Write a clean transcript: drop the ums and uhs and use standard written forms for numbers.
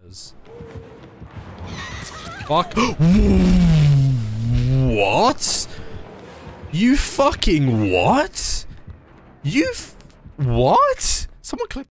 does. Fuck. What? You fucking what? What? Someone click.